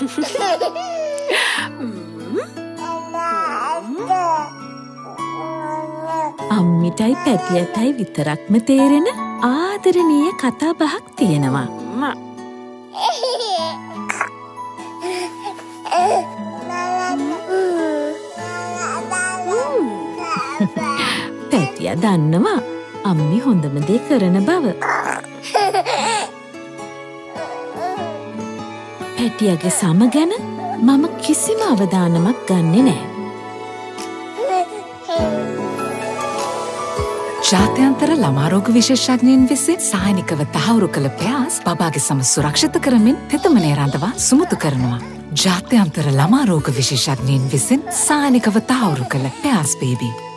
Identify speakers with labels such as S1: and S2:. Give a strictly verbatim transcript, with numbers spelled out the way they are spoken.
S1: අම්මිටයි පැටියටයි විතරක්ම තේරෙන ආදරණීය කතා බහක් තියෙනවා. පැටියා දන්නවා අම්මි හොඳම දේ කරන බව. පැටියාගේ සම ගැන මම කිසිම අවධානමක් ගන්නෙ නැහැ.
S2: ජාත්‍යන්තර ළමා රෝග විශේෂඥයින් විසින් සායනිකව තහවුරු කළ පෙයාස් බබාගේ සම සුරක්ෂිත කරමින් තෙතමනය රඳවා සුමුතු කරනවා. ජාත්‍යන්තර ළමා රෝග විශේෂඥයින් විසින් සායනිකව තහවුරු කළ පෙයාස් බේබී.